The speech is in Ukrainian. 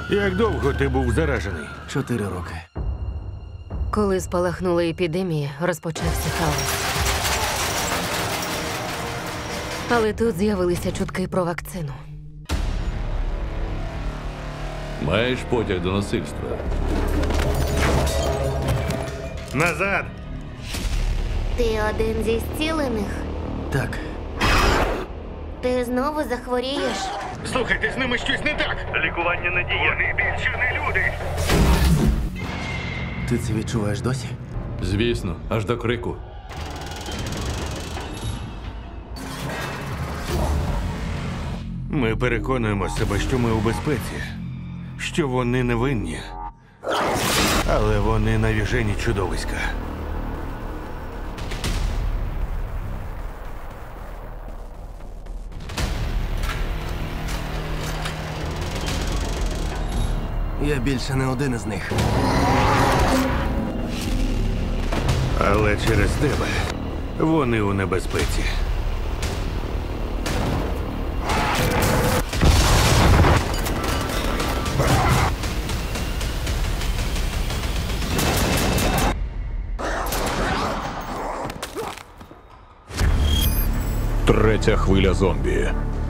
Як довго ти був заражений? 4 роки. Коли спалахнула епідемія, розпочався хаос. Але тут з'явилися чутки про вакцину. Маєш потяг до насильства? Назад! Ти один зі зцілених? Так, Ти знову захворієш? Слухайте, з ними щось не так! Лікування не діє. Вони більше не люди! ти це відчуваєш досі? Звісно, аж до крику. Ми переконуємо себе, що ми у безпеці, що вони не винні. Але вони навіжені чудовиська. Я більше не один із них. Але через тебе вони у небезпеці. Третя хвиля зомбі.